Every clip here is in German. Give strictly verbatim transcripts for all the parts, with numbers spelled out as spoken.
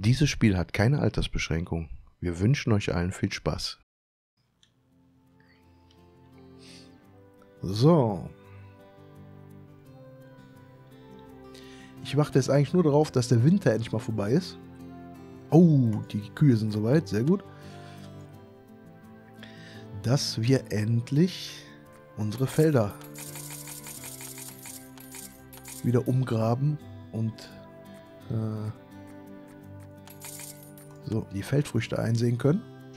Dieses Spiel hat keine Altersbeschränkung. Wir wünschen euch allen viel Spaß. So. Ich warte jetzt eigentlich nur darauf, dass der Winter endlich mal vorbei ist. Oh, die Kühe sind soweit, sehr gut. Dass wir endlich unsere Felder wieder umgraben und äh, so die Feldfrüchte einsehen können.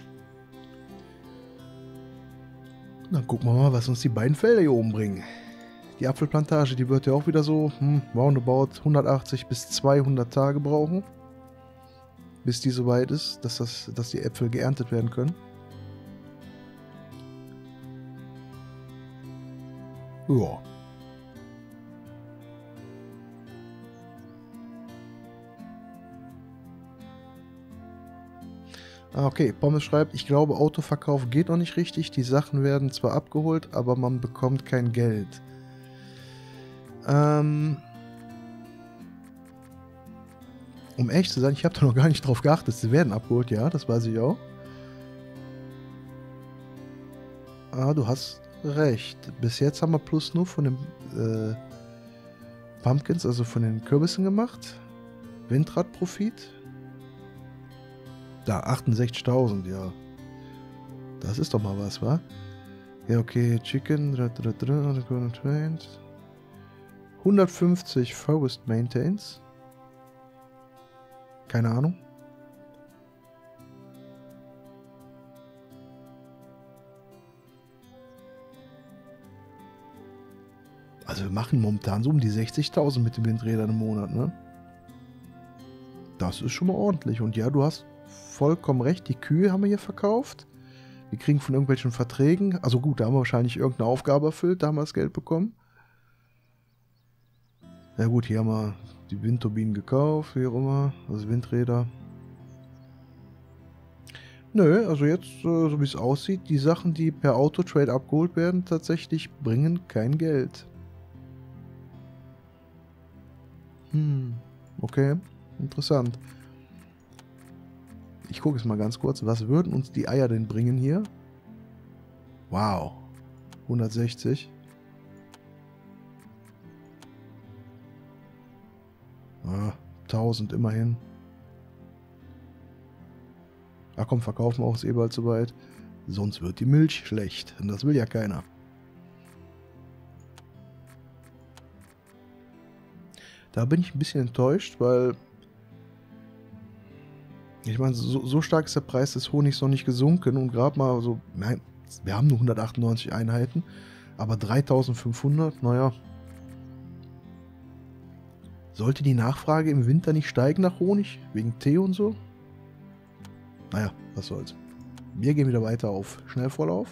Dann gucken wir mal, was uns die beiden Felder hier oben bringen. Die Apfelplantage, die wird ja auch wieder so hm, roundabout hundertachtzig bis zweihundert Tage brauchen, bis die so weit ist, dass, das, dass die Äpfel geerntet werden können. Ja. Okay, Pommes schreibt, ich glaube, Autoverkauf geht noch nicht richtig. Die Sachen werden zwar abgeholt, aber man bekommt kein Geld. Ähm, um ehrlich zu sein, ich habe da noch gar nicht drauf geachtet. Sie werden abgeholt, ja, das weiß ich auch. Ah, du hast recht. Bis jetzt haben wir plus nur von den äh, Pumpkins, also von den Kürbissen gemacht. Windradprofit. Da, achtundsechzigtausend, ja. Das ist doch mal was, wa? Ja, okay, Chicken, hundertfünfzig Forest Maintains. Keine Ahnung. Also wir machen momentan so um die sechzigtausend mit den Windrädern im Monat, ne? Das ist schon mal ordentlich. Und ja, du hast vollkommen recht, die Kühe haben wir hier verkauft. Wir kriegen von irgendwelchen Verträgen, also gut, da haben wir wahrscheinlich irgendeine Aufgabe erfüllt, da haben wir das Geld bekommen. Ja gut, hier haben wir die Windturbinen gekauft, wie auch immer, also Windräder. Nö, also jetzt, so wie es aussieht, die Sachen, die per Autotrade abgeholt werden, tatsächlich bringen kein Geld. Hm, okay, interessant. Ich gucke jetzt mal ganz kurz, was würden uns die Eier denn bringen hier? Wow, hundertsechzig. Ah, tausend immerhin. Ach komm, verkaufen wir auch, ist eh bald soweit. Sonst wird die Milch schlecht. Und das will ja keiner. Da bin ich ein bisschen enttäuscht, weil... Ich meine, so, so stark ist der Preis des Honigs noch nicht gesunken. Und gerade mal so... Nein, wir haben nur hundertachtundneunzig Einheiten. Aber dreitausendfünfhundert, naja... Sollte die Nachfrage im Winter nicht steigen nach Honig? Wegen Tee und so? Naja, was soll's. Wir gehen wieder weiter auf Schnellvorlauf.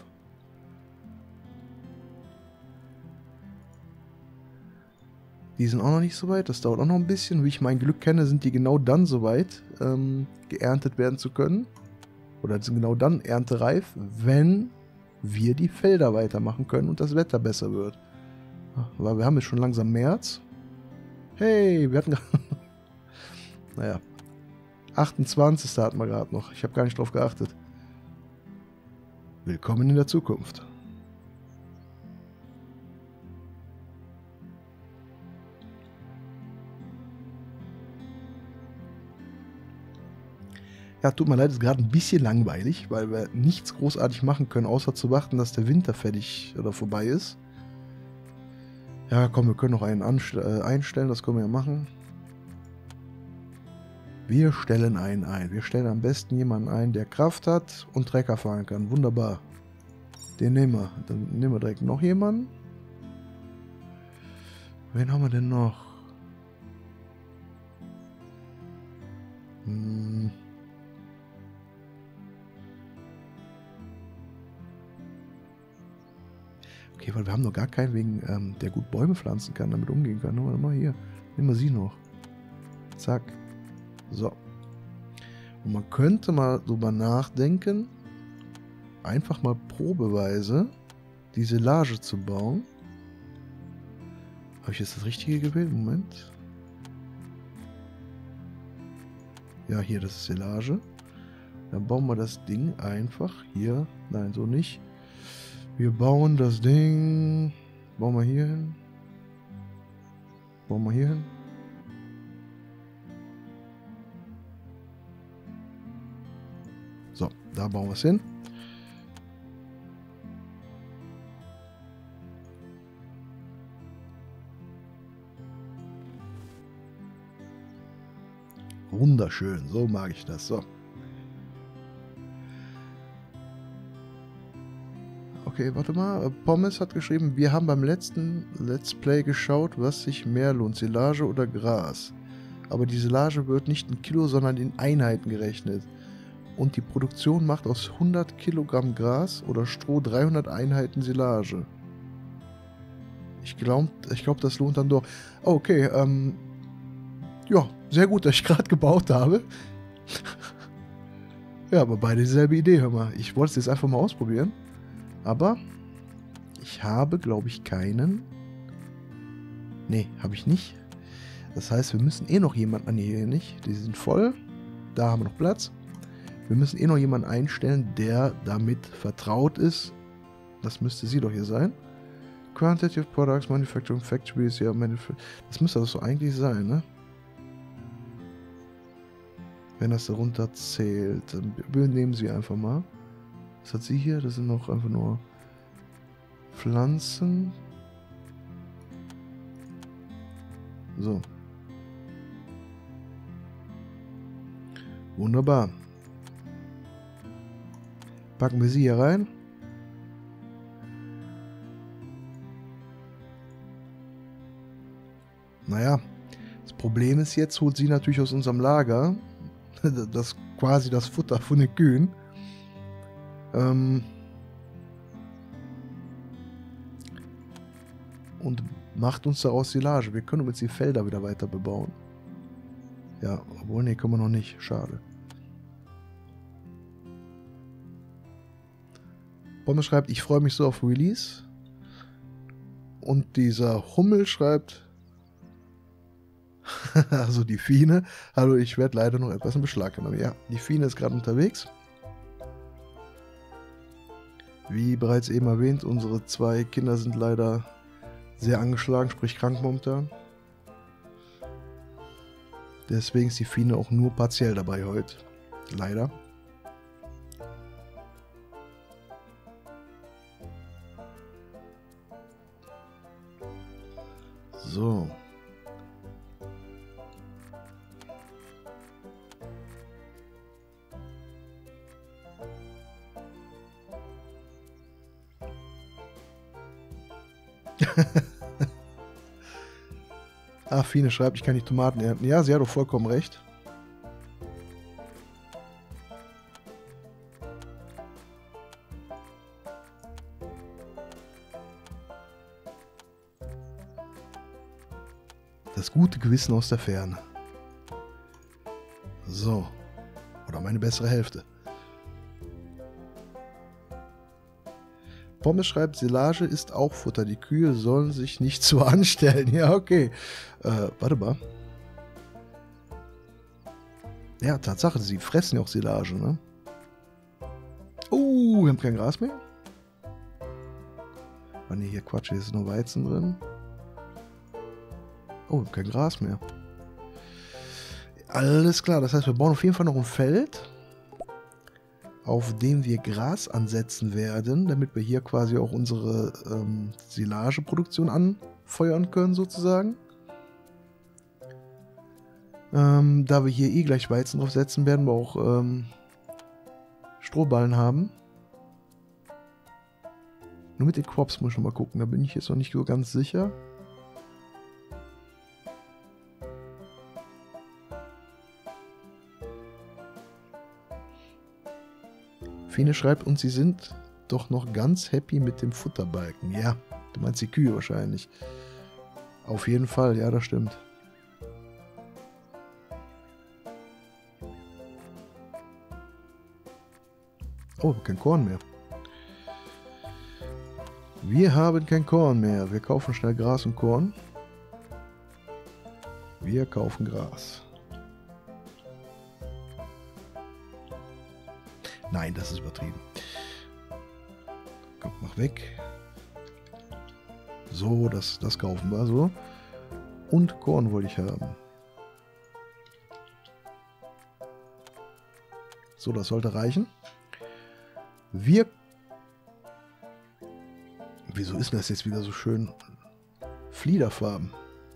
Die sind auch noch nicht so weit. Das dauert auch noch ein bisschen. Wie ich mein Glück kenne, sind die genau dann so weit, ähm, geerntet werden zu können. Oder sind genau dann erntereif, wenn wir die Felder weitermachen können und das Wetter besser wird. Weil wir haben jetzt schon langsam März. Hey, wir hatten gerade... naja. achtundzwanzigsten hatten wir gerade noch. Ich habe gar nicht drauf geachtet. Willkommen in der Zukunft. Ja, tut mir leid, ist gerade ein bisschen langweilig, weil wir nichts großartig machen können, außer zu warten, dass der Winter fertig oder vorbei ist. Ja, komm, wir können noch einen äh, einstellen, das können wir ja machen. Wir stellen einen ein. Wir stellen am besten jemanden ein, der Kraft hat und Trecker fahren kann. Wunderbar. Den nehmen wir. Dann nehmen wir direkt noch jemanden. Wen haben wir denn noch? Hm. Okay, weil wir haben noch gar keinen, wegen, ähm, der gut Bäume pflanzen kann, damit umgehen kann. Warte mal hier. Nehmen wir sie noch. Zack. So. Und man könnte mal drüber nachdenken, einfach mal probeweise die Silage zu bauen. Habe ich jetzt das Richtige gewählt? Moment. Ja, hier, das ist Silage. Dann bauen wir das Ding einfach hier. Nein, so nicht. Wir bauen das Ding. Bauen wir hier hin. Bauen wir hier hin. So, da bauen wir es hin. Wunderschön, so mag ich das. So. Okay, warte mal. Pommes hat geschrieben, wir haben beim letzten Let's Play geschaut, was sich mehr lohnt, Silage oder Gras. Aber die Silage wird nicht in Kilo, sondern in Einheiten gerechnet. Und die Produktion macht aus hundert Kilogramm Gras oder Stroh dreihundert Einheiten Silage. Ich glaube, ich glaub, das lohnt dann doch. Oh, okay, ähm... ja, sehr gut, dass ich gerade gebaut habe. Ja, aber beide dieselbe Idee, hör mal. Ich wollte es jetzt einfach mal ausprobieren. Aber ich habe, glaube ich, keinen. Nee, habe ich nicht. Das heißt, wir müssen eh noch jemanden... Ah, nee, hier nicht. Die sind voll. Da haben wir noch Platz. Wir müssen eh noch jemanden einstellen, der damit vertraut ist. Das müsste sie doch hier sein. Quantitative Products, Manufacturing Factories, ja, Manuf- das müsste das so eigentlich sein, ne? Wenn das darunter zählt, dann übernehmen sie einfach mal. Was hat sie hier? Das sind noch einfach nur Pflanzen. So. Wunderbar. Packen wir sie hier rein. Naja, das Problem ist jetzt, holt sie natürlich aus unserem Lager das quasi das Futter von den Kühen. Ähm und macht uns daraus Silage. Wir können jetzt die Felder wieder weiter bebauen. Ja, obwohl, nee, können wir noch nicht. Schade. Bombe schreibt, ich freue mich so auf Release. Und dieser Hummel schreibt, also die Fine, hallo, ich werde leider noch etwas in Beschlag genommen. Ja, die Fine ist gerade unterwegs. Wie bereits eben erwähnt, unsere zwei Kinder sind leider sehr angeschlagen, sprich krank momentan. Deswegen ist die Fine auch nur partiell dabei heute. Leider. So. Ah, Fine schreibt, ich kann die Tomaten ernten. Ja, sie hat doch vollkommen recht. Das gute Gewissen aus der Ferne. So. Oder meine bessere Hälfte. Pommes schreibt, Silage ist auch Futter. Die Kühe sollen sich nicht so anstellen. Ja, okay. Äh, warte mal. Ja, Tatsache, sie fressen ja auch Silage, ne? Oh, wir haben kein Gras mehr. Ah, ne, hier Quatsch, hier ist nur Weizen drin. Oh, wir haben kein Gras mehr. Alles klar, das heißt, wir bauen auf jeden Fall noch ein Feld, auf dem wir Gras ansetzen werden, damit wir hier quasi auch unsere ähm, Silageproduktion anfeuern können, sozusagen. Ähm, da wir hier eh gleich Weizen draufsetzen, werden wir auch ähm, Strohballen haben. Nur mit den Crops muss ich noch mal gucken, da bin ich jetzt noch nicht so ganz sicher. Fine schreibt, und sie sind doch noch ganz happy mit dem Futterbalken. Ja, du meinst die Kühe wahrscheinlich. Auf jeden Fall, ja, das stimmt. Oh, kein Korn mehr. Wir haben kein Korn mehr. Wir kaufen schnell Gras und Korn. Wir kaufen Gras. Nein, das ist übertrieben. Komm, mach weg. So, das, das kaufen wir so. Und Korn wollte ich haben. So, das sollte reichen. Wir... Wieso ist denn das jetzt wieder so schön? Fliederfarben.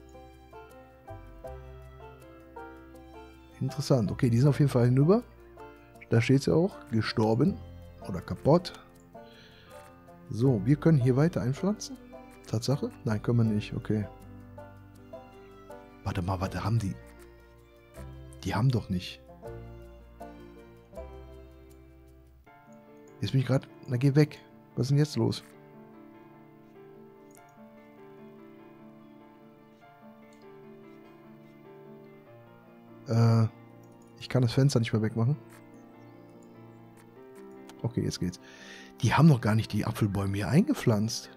Interessant. Okay, die sind auf jeden Fall hinüber. Da steht sie auch. Gestorben. Oder kaputt. So, wir können hier weiter einpflanzen. Tatsache? Nein, können wir nicht. Okay. Warte mal, warte, haben die... Die haben doch nicht... Jetzt bin ich gerade... Na, geh weg. Was ist denn jetzt los? Äh, ich kann das Fenster nicht mehr wegmachen. Okay, jetzt geht's. Die haben noch gar nicht die Apfelbäume hier eingepflanzt.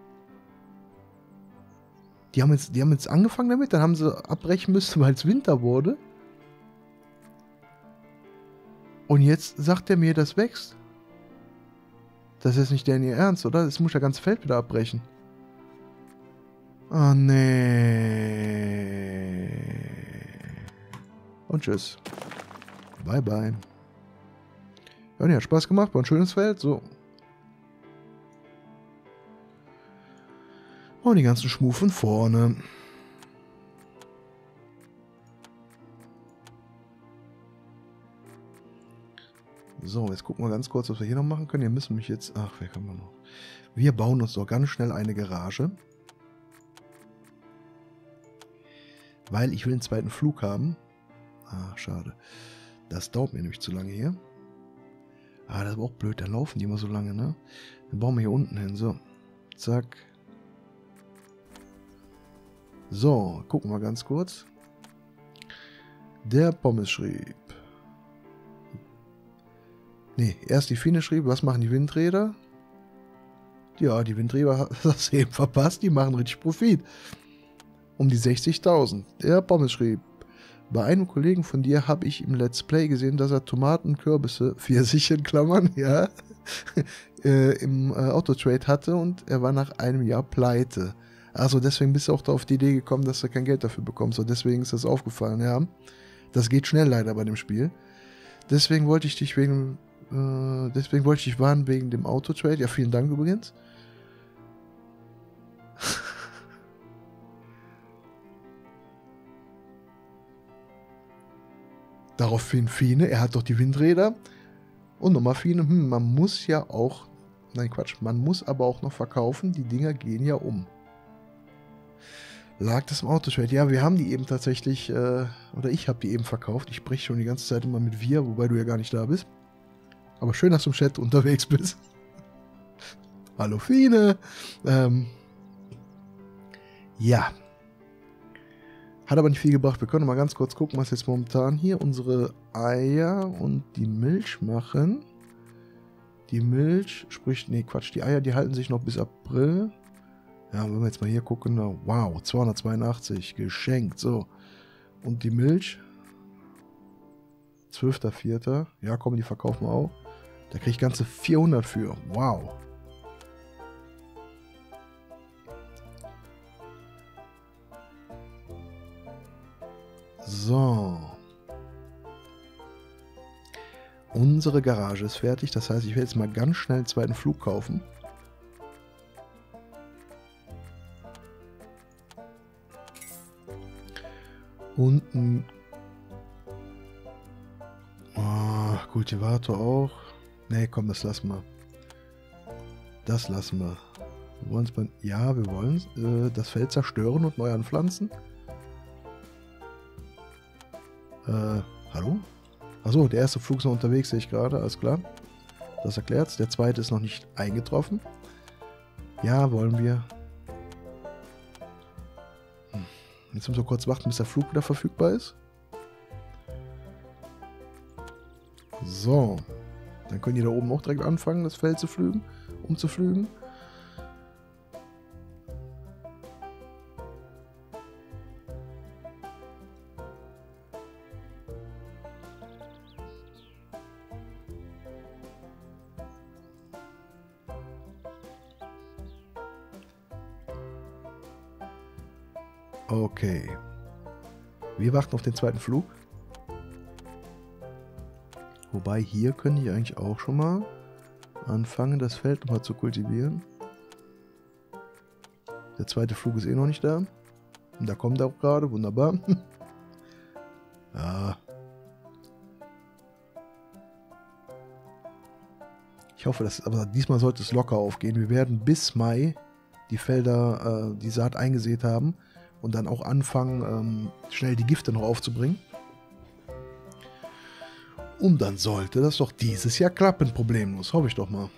Die haben jetzt, die haben jetzt angefangen damit, dann haben sie abbrechen müssen, weil es Winter wurde. Und jetzt sagt er mir, das wächst. Das ist nicht deren ihr Ernst, oder? Das muss ja ganz Feld wieder abbrechen. Oh, nee. Und tschüss. Bye, bye. Ja, nee, hat Spaß gemacht. War ein schönes Feld. So. Und die ganzen Schmuh von vorne. So, jetzt gucken wir ganz kurz, was wir hier noch machen können. Hier müssen mich jetzt... Ach, wer kann man noch? Wir bauen uns doch ganz schnell eine Garage. Weil ich will einen zweiten Flug haben. Ah, schade. Das dauert mir nämlich zu lange hier. Ah, das ist aber auch blöd. Da laufen die immer so lange, ne? Dann bauen wir hier unten hin. So. Zack. So, gucken wir ganz kurz. Der Pommes schrieb. Nee, erst die Fine schrieb, was machen die Windräder? Ja, die Windräder hat das eben verpasst, die machen richtig Profit. Um die sechzigtausend. Der Pommes schrieb, bei einem Kollegen von dir habe ich im Let's Play gesehen, dass er Tomaten, Kürbisse, Pfirsiche in Klammern, ja, äh, im äh, Autotrade hatte und er war nach einem Jahr pleite. Also deswegen bist du auch da auf die Idee gekommen, dass du kein Geld dafür bekommst. Und deswegen ist das aufgefallen, ja. Das geht schnell leider bei dem Spiel. Deswegen wollte ich dich wegen, äh, deswegen wollte ich dich warnen wegen dem Autotrade. Ja, vielen Dank übrigens. Daraufhin Fine, er hat doch die Windräder. Und nochmal Fine, hm, man muss ja auch, nein Quatsch, man muss aber auch noch verkaufen, die Dinger gehen ja um. Lag das im Autotrade? Ja, wir haben die eben tatsächlich, äh, oder ich habe die eben verkauft. Ich spreche schon die ganze Zeit immer mit wir, wobei du ja gar nicht da bist. Aber schön, dass du im Chat unterwegs bist. Hallo Fine. Ähm, ja. Hat aber nicht viel gebracht. Wir können mal ganz kurz gucken, was jetzt momentan hier unsere Eier und die Milch machen. Die Milch, sprich, nee, Quatsch, die Eier, die halten sich noch bis April. Ja, wenn wir jetzt mal hier gucken, wow, zweihundertzweiundachtzig, geschenkt, so. Und die Milch, zwölfter vierter Ja, komm, die verkaufen wir auch. Da kriege ich ganze vierhundert für, wow. So. Unsere Garage ist fertig, das heißt, ich werde jetzt mal ganz schnell einen zweiten Flug kaufen. Und ein oh, Kultivator auch. Ne, komm, das lassen wir. Das lassen wir. Wir wollen es mal. Ja, wir wollen äh, das Feld zerstören und neu anpflanzen. Äh, hallo? Achso, der erste Flug ist noch unterwegs, sehe ich gerade, alles klar. Das erklärt's. Der zweite ist noch nicht eingetroffen. Ja, wollen wir. Jetzt müssen wir kurz warten, bis der Flug wieder verfügbar ist. So. Dann können die da oben auch direkt anfangen, das Feld zu pflügen, umzupflügen. Okay. Wir warten auf den zweiten Flug. Wobei, hier könnte ich eigentlich auch schon mal anfangen, das Feld nochmal zu kultivieren. Der zweite Flug ist eh noch nicht da. Und da kommt er auch gerade, wunderbar. Ja. Ich hoffe, dass, aber diesmal sollte es locker aufgehen. Wir werden bis Mai die Felder, äh, die Saat eingesät haben und dann auch anfangen, ähm, schnell die Gifte noch aufzubringen. Und dann sollte das doch dieses Jahr klappen, problemlos. Hoffe ich doch mal.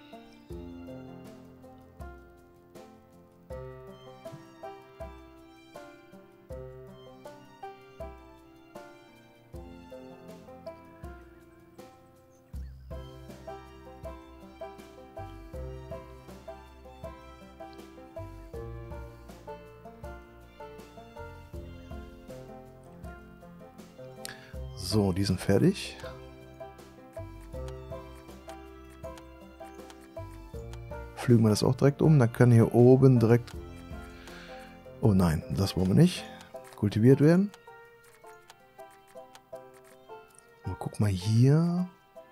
So, die sind fertig. Flügen wir das auch direkt um. Dann kann hier oben direkt... Oh nein, das wollen wir nicht. Kultiviert werden. Und guck mal hier.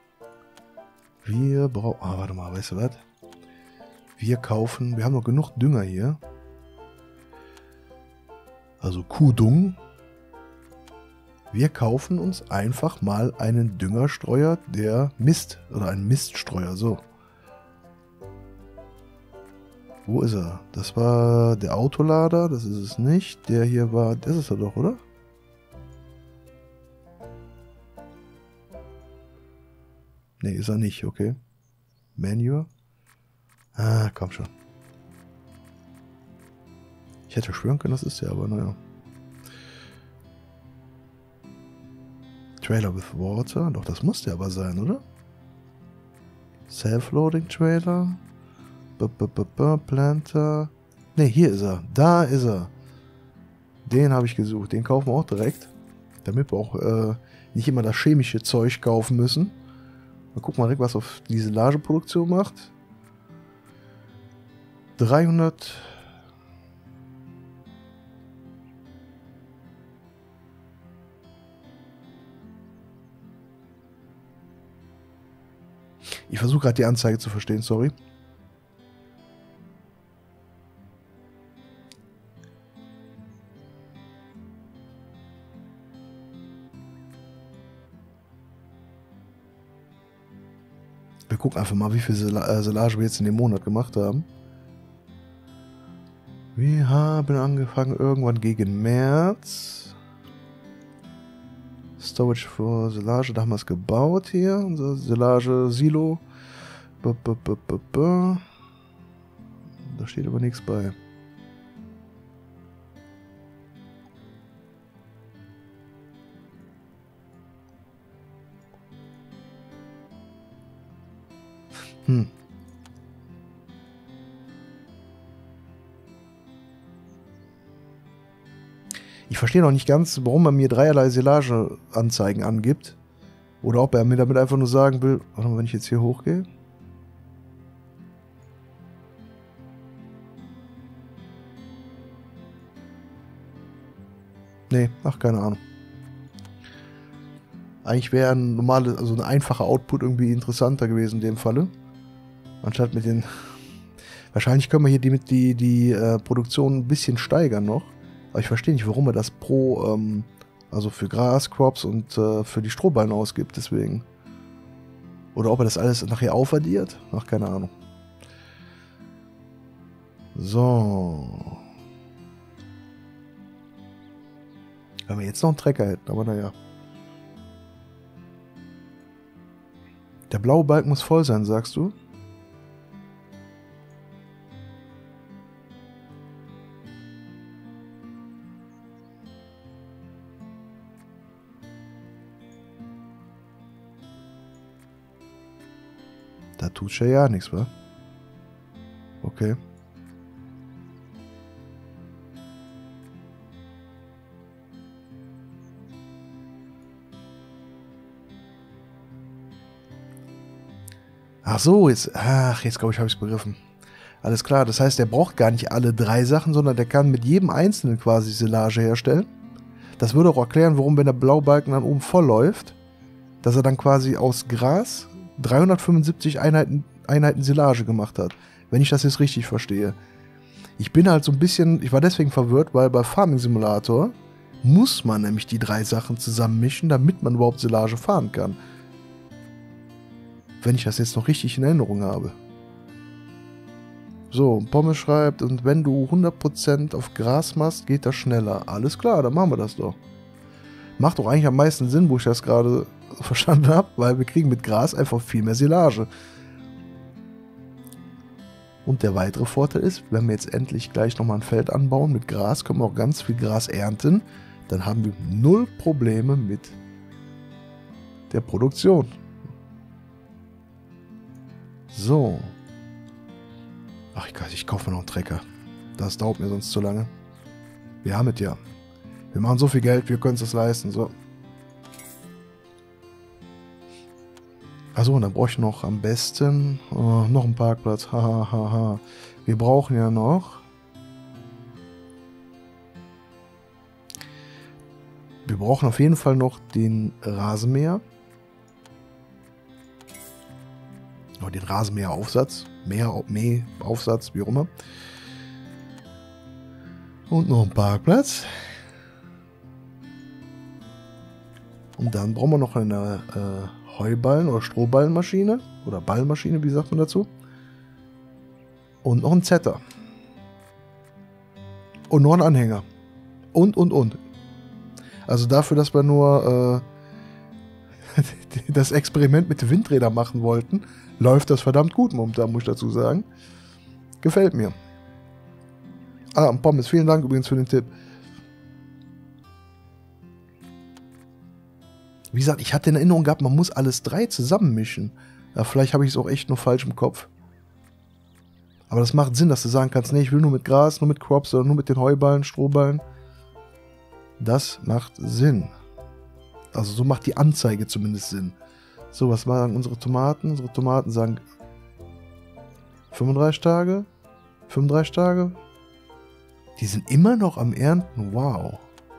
Wir brauchen... Ah, warte mal, weißt du was? Wir kaufen... Wir haben noch genug Dünger hier. Also Kuhdung. Wir kaufen uns einfach mal einen Düngerstreuer, der Mist, oder einen Miststreuer, so. Wo ist er? Das war der Autolader, das ist es nicht. Der hier war, das ist er doch, oder? Ne, ist er nicht, okay. Manure. Ah, komm schon. Ich hätte schwören können, das ist der, aber naja. Trailer with Water. Doch, das muss der aber sein, oder? Self-Loading Trailer. B -b -b -b Planter. Ne, hier ist er. Da ist er. Den habe ich gesucht. Den kaufen wir auch direkt. Damit wir auch äh, nicht immer das chemische Zeug kaufen müssen. Mal gucken mal direkt, was auf die Silageproduktion macht. dreihundert... Ich versuche gerade die Anzeige zu verstehen, sorry. Wir gucken einfach mal, wie viel Silage wir jetzt in dem Monat gemacht haben. Wir haben angefangen irgendwann gegen März. Storage für Silage, da haben wir es gebaut hier. Unser Silage-Silo. Da steht aber nichts bei. Hm. Ich verstehe noch nicht ganz, warum er mir dreierlei Silage-Anzeigen angibt. Oder ob er mir damit einfach nur sagen will, warte mal, wenn ich jetzt hier hochgehe. Nee, ach, keine Ahnung. Eigentlich wäre ein normales, also ein einfacher Output irgendwie interessanter gewesen in dem Falle. Anstatt mit den... Wahrscheinlich können wir hier die, mit die, die äh, Produktion ein bisschen steigern noch. Aber ich verstehe nicht, warum er das pro, ähm, also für Grascrops und äh, für die Strohballen ausgibt, deswegen. Oder ob er das alles nachher aufaddiert? Ach, keine Ahnung. So. Wenn wir jetzt noch einen Trecker hätten, aber naja. Der blaue Balken muss voll sein, sagst du? Da tut schon ja nichts, wa? Okay. Ach so, jetzt, ach, jetzt glaube ich, habe ich es begriffen. Alles klar, das heißt, der braucht gar nicht alle drei Sachen, sondern der kann mit jedem einzelnen quasi Silage herstellen. Das würde auch erklären, warum, wenn der Blaubalken dann oben voll läuft, dass er dann quasi aus Gras dreihundertfünfundsiebzig Einheiten, Einheiten Silage gemacht hat. Wenn ich das jetzt richtig verstehe. Ich bin halt so ein bisschen, ich war deswegen verwirrt, weil bei Farming Simulator muss man nämlich die drei Sachen zusammenmischen, damit man überhaupt Silage fahren kann. Wenn ich das jetzt noch richtig in Erinnerung habe. So, Pommes schreibt, und wenn du hundert Prozent auf Gras machst, geht das schneller. Alles klar, dann machen wir das doch. Macht doch eigentlich am meisten Sinn, wo ich das gerade verstanden habe, weil wir kriegen mit Gras einfach viel mehr Silage. Und der weitere Vorteil ist, wenn wir jetzt endlich gleich nochmal ein Feld anbauen mit Gras, können wir auch ganz viel Gras ernten. Dann haben wir null Probleme mit der Produktion. So. Ach, ich, ich kaufe mir noch einen Trecker. Das dauert mir sonst zu lange. Wir haben es ja. Wir machen so viel Geld, wir können es das leisten. So. Achso, und dann brauche ich noch am besten oh, noch einen Parkplatz. Hahaha. Ha, ha. Wir brauchen ja noch. Wir brauchen auf jeden Fall noch den Rasenmäher. Oder den Rasenmäheraufsatz. Mäher, Mähaufsatz, wie auch immer. Und noch einen Parkplatz. Und dann brauchen wir noch eine äh, Heuballen- oder Strohballenmaschine. Oder Ballmaschine, wie sagt man dazu? Und noch einen Zetter. Und noch einen Anhänger. Und, und, und. Also dafür, dass wir nur äh, das Experiment mit den Windrädern machen wollten, läuft das verdammt gut momentan, muss ich dazu sagen. Gefällt mir. Ah, und Pommes, vielen Dank übrigens für den Tipp. Wie gesagt, ich hatte in Erinnerung gehabt, man muss alles drei zusammenmischen. Ja, vielleicht habe ich es auch echt nur falsch im Kopf. Aber das macht Sinn, dass du sagen kannst, nee, ich will nur mit Gras, nur mit Crops oder nur mit den Heuballen, Strohballen. Das macht Sinn. Also so macht die Anzeige zumindest Sinn. So, was sagen unsere Tomaten? Unsere Tomaten sagen fünfunddreißig Tage. fünfunddreißig Tage. Die sind immer noch am Ernten. Wow.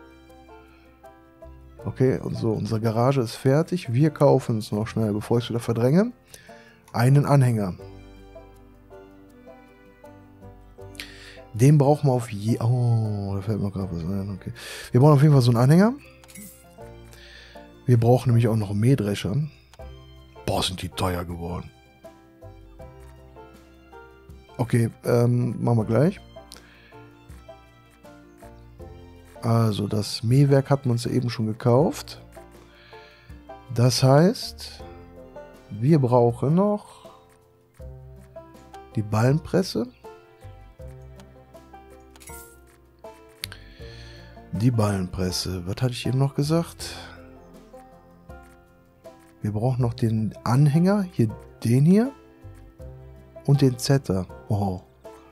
Okay, und so, unsere Garage ist fertig. Wir kaufen es noch schnell, bevor ich es wieder verdränge. Einen Anhänger. Den brauchen wir auf je... Oh, da fällt mir gerade was ein. Okay. Wir brauchen auf jeden Fall so einen Anhänger. Wir brauchen nämlich auch noch einen Mähdrescher. Boah, sind die teuer geworden. Okay, ähm, machen wir gleich. Also, das Mähwerk hatten wir uns ja eben schon gekauft. Das heißt, wir brauchen noch die Ballenpresse. Die Ballenpresse. Was hatte ich eben noch gesagt? Wir brauchen noch den Anhänger. Hier, den hier. Und den Zetter. Oh.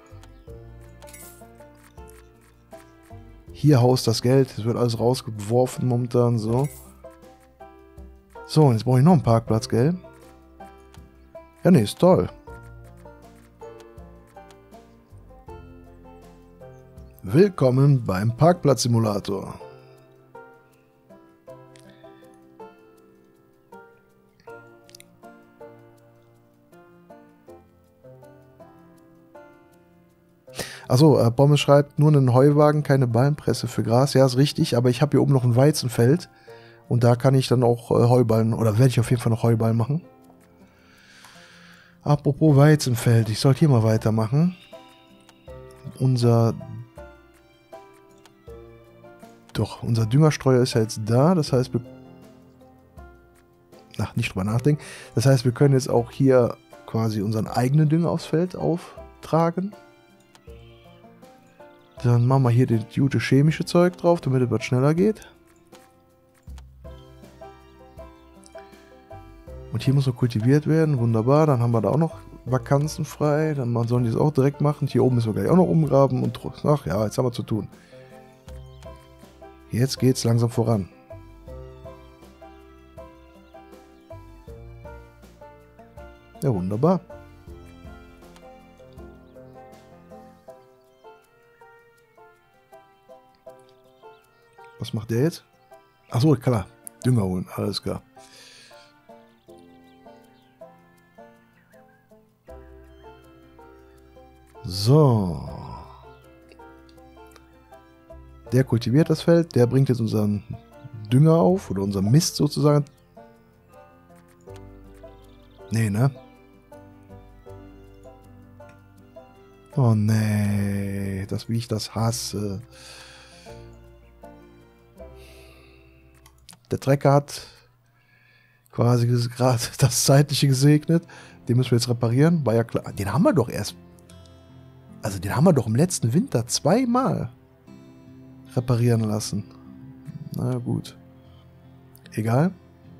Hier haust das Geld. Es wird alles rausgeworfen momentan. So. So, und jetzt brauche ich noch einen Parkplatz, gell? Ja, nee, ist toll. Willkommen beim Parkplatzsimulator. Achso, äh, Pommes schreibt, nur einen Heuwagen, keine Ballenpresse für Gras. Ja, ist richtig, aber ich habe hier oben noch ein Weizenfeld. Und da kann ich dann auch äh, Heuballen, oder werde ich auf jeden Fall noch Heuballen machen. Apropos Weizenfeld, ich sollte hier mal weitermachen. Unser... Doch, unser Düngerstreuer ist ja jetzt da, das heißt, wir... Ach, nicht drüber nachdenken. Das heißt, wir können jetzt auch hier quasi unseren eigenen Dünger aufs Feld auftragen. Dann machen wir hier das gute chemische Zeug drauf, damit es was schneller geht. Und hier muss noch kultiviert werden, wunderbar. Dann haben wir da auch noch Vakanzen frei. Dann sollen die es auch direkt machen. Hier oben müssen wir gleich auch noch umgraben. Und ach ja, jetzt haben wir zu tun. Jetzt geht's langsam voran. Ja, wunderbar. Was macht der jetzt? Achso, klar. Dünger holen, alles klar. So. Der kultiviert das Feld, der bringt jetzt unseren Dünger auf, oder unser Mist sozusagen. Nee, ne? Oh nee, das, wie ich das hasse. Der Trecker hat quasi gerade das Zeitliche gesegnet. Den müssen wir jetzt reparieren. War ja klar. Den haben wir doch erst. Also den haben wir doch im letzten Winter zweimal reparieren lassen. Na gut. Egal.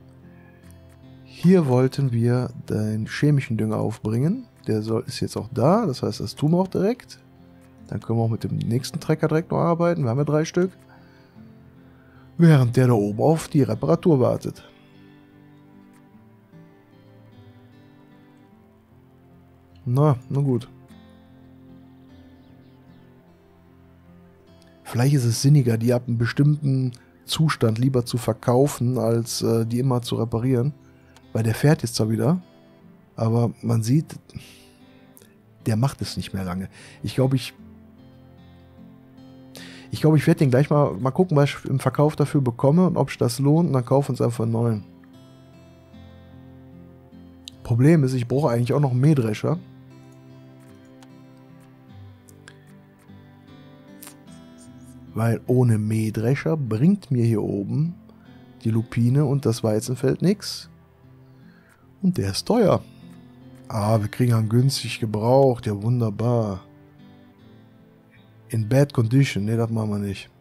Hier wollten wir den chemischen Dünger aufbringen. Der soll, ist jetzt auch da. Das heißt, das tun wir auch direkt. Dann können wir auch mit dem nächsten Trecker direkt noch arbeiten. Wir haben ja drei Stück. Während der da oben auf die Reparatur wartet. Na, na gut. Vielleicht ist es sinniger, die ab einem bestimmten Zustand lieber zu verkaufen, als äh, die immer zu reparieren. Weil der fährt jetzt zwar wieder, aber man sieht, der macht es nicht mehr lange. Ich glaube, ich Ich glaube, ich werde den gleich mal, mal gucken, was ich im Verkauf dafür bekomme und ob sich das lohnt. Und dann kaufen wir uns einfach einen neuen. Problem ist, ich brauche eigentlich auch noch einen Mähdrescher. Weil ohne Mähdrescher bringt mir hier oben die Lupine und das Weizenfeld nichts. Und der ist teuer. Ah, wir kriegen ihn günstig gebraucht. Ja, wunderbar. In bad condition. Ne, das machen wir nicht.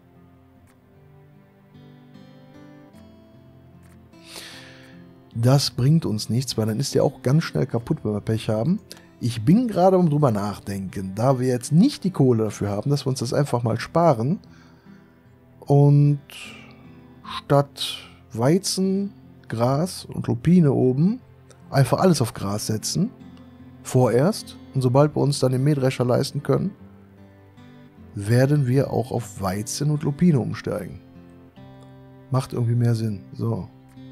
Das bringt uns nichts, weil dann ist der auch ganz schnell kaputt, wenn wir Pech haben. Ich bin gerade am drüber nachdenken, da wir jetzt nicht die Kohle dafür haben, dass wir uns das einfach mal sparen und statt Weizen, Gras und Lupine oben einfach alles auf Gras setzen, vorerst. Und sobald wir uns dann den Mähdrescher leisten können, werden wir auch auf Weizen und Lupine umsteigen. Macht irgendwie mehr Sinn. So.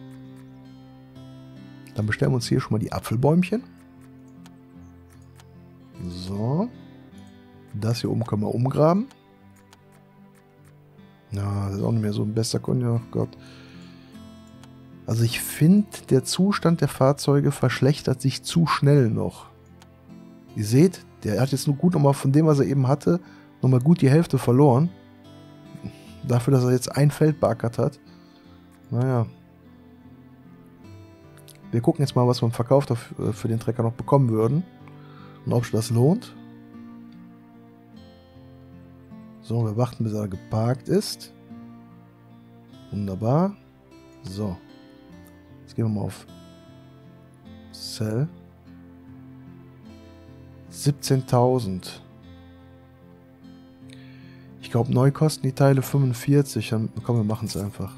Dann bestellen wir uns hier schon mal die Apfelbäumchen. So. Das hier oben können wir umgraben. Na, das ist auch nicht mehr so ein bester Kunde. Oh Gott. Also ich finde, der Zustand der Fahrzeuge verschlechtert sich zu schnell noch. Ihr seht, der hat jetzt nur gut nochmal von dem, was er eben hatte, nochmal gut die Hälfte verloren. Dafür, dass er jetzt ein Feld beackert hat. Naja. Wir gucken jetzt mal, was wir im Verkauf dafür, für den Trecker noch bekommen würden. Und ob sich das lohnt. So, wir warten, bis er geparkt ist. Wunderbar. So. Jetzt gehen wir mal auf Sell. siebzehntausend. Ich glaube, neu kosten die Teile fünfundvierzig. Dann, komm, wir machen es einfach.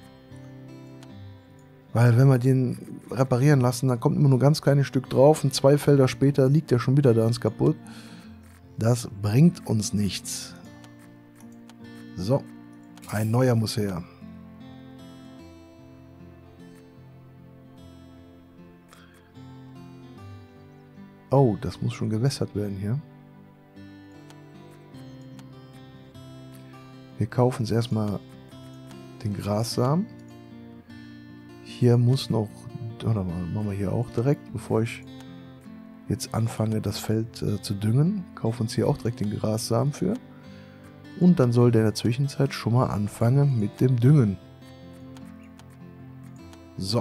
Weil wenn wir den reparieren lassen, dann kommt immer nur ein ganz kleines Stück drauf und zwei Felder später liegt er schon wieder da und ist kaputt. Das bringt uns nichts. So, ein neuer muss her. Oh, das muss schon gewässert werden hier. Wir kaufen uns erstmal den Grassamen. Hier muss noch, oder machen wir hier auch direkt, bevor ich jetzt anfange, das Feld äh, zu düngen, kaufen uns hier auch direkt den Grassamen für. Und dann soll der in der Zwischenzeit schon mal anfangen mit dem Düngen. So.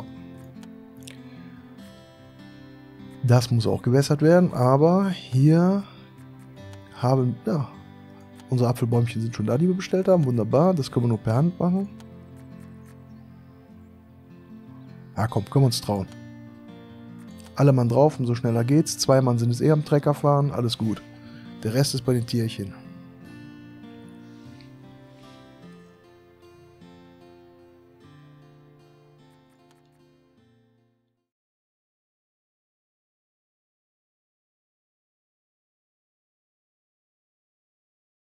Das muss auch gewässert werden, aber hier haben, ja, unsere Apfelbäumchen sind schon da, die wir bestellt haben. Wunderbar, das können wir nur per Hand machen. Ja, komm, können wir uns trauen. Alle Mann drauf, umso schneller geht's. Zwei Mann sind es eh am Trecker fahren, alles gut. Der Rest ist bei den Tierchen.